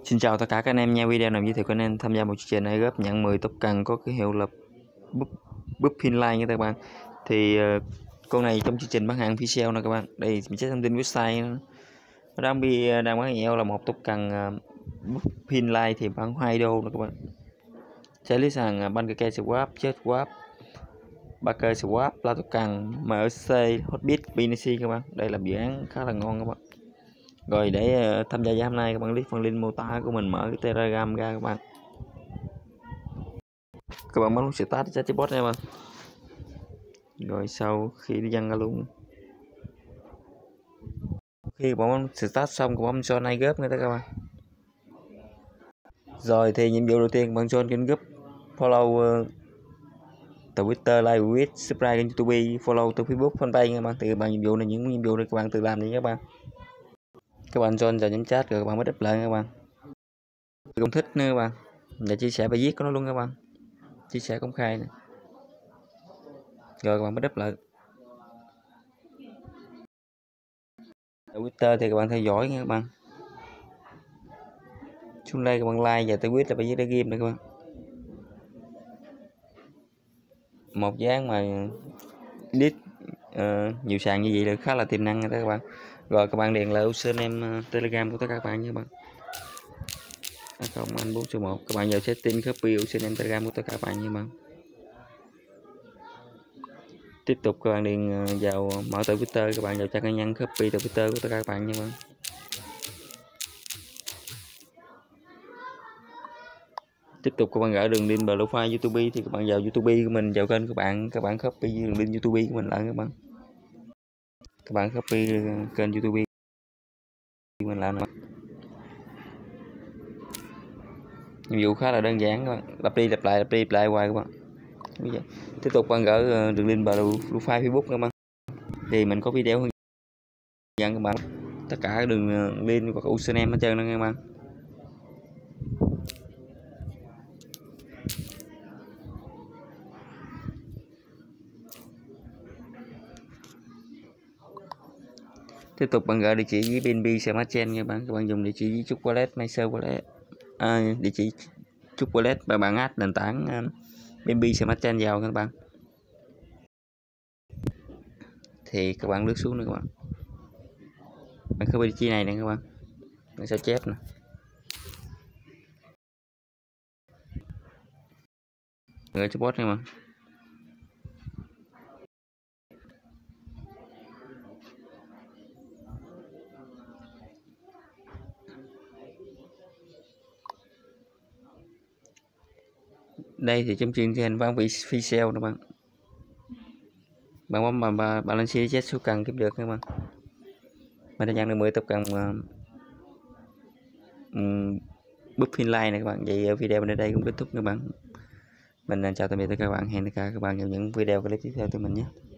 Xin chào tất cả các anh em nha. Video này giới thiệu các anh em tham gia một chương trình này góp nhận 10 token có cái hiệu là búp Finline nha các bạn. Thì con này trong chương trình bán hàng official nè các bạn. Đây mình sẽ thông tin website nó đang bán hiệu là một token búp Finline thì bán 2 đô nè các bạn. Sẽ list hàng Pancake Swap, Jet Swap, Baker Swap, La token, MRC, Hotbit, BNC các bạn. Đây là dự án khá là ngon các bạn. Rồi để tham gia hôm nay các bạn click phần link mô tả của mình, mở cái Telegram ra các bạn. Các bạn bấm start chatbot nha các bạn. Rồi sau khi đi đăng ra luôn. Khi bạn bấm start xong các bạn cho này group người ta các bạn. Rồi thì nhiệm vụ đầu tiên bạn join kênh group, follow Twitter, like with, subscribe kênh YouTube, follow từ Facebook, fanpage các bạn. Thì bạn nhiệm vụ này những nhiệm vụ này các bạn tự làm đi các bạn. Các bạn join vào nhóm chat rồi các bạn mới đáp lại các bạn. Không thích nữa các bạn. Và chia sẻ bài viết của nó luôn các bạn. Chia sẻ công khai này. Rồi các bạn mới đáp lại. Twitter thì các bạn theo dõi nha các bạn. Xuống đây các bạn like và tweet là bài viết để game này các bạn. Một dáng mà edit nhiều sàn như vậy là khá là tiềm năng đó các bạn. Rồi các bạn điền lại username Telegram của tất cả các bạn nha các bạn. Không anh 4 các bạn vào setting copy username Telegram của tất cả các bạn nha các bạn. Tiếp tục các bạn điền vào mở từ Twitter, các bạn vào trang cá nhân copy từ Twitter của tất cả các bạn nha các bạn. Tiếp tục các bạn gửi đường link profile YouTube thì các bạn vào YouTube của mình, vào kênh các bạn copy đường link YouTube của mình lại các bạn. Các bạn copy kênh YouTube của mình lại. Nhiệm vụ khá là đơn giản các bạn, lặp đi lặp lại hoài các bạn. Tiếp tục bạn gửi đường link profile Facebook các bạn. Thì mình có video hướng dẫn các bạn tất cả đường link và username hết trơn đó các bạn. Tiếp tục bạn gửi địa chỉ với BNB Smart Chain nha các bạn dùng địa chỉ với Trúc Wallet, Master Wallet, địa chỉ Trúc Wallet và bạn add nền tảng BNB Smart Chain vào các bạn. Thì các bạn lướt xuống nữa các bạn. Bạn copy địa chỉ này nè các bạn. Bạn sao chép nè. Gửi cho bot nha các bạn. Đây thì trong chương trình bán vị phi sale các bạn. Bạn bấm mà balance chết số cần kiếm được các bạn. Mình đã nhận được 10 tập cần búp Finline này các bạn. Vậy video bên đây cũng kết thúc các bạn. Mình chào tạm biệt tất cả các bạn, hẹn tất cả các bạn vào những video clip tiếp theo từ mình nhé.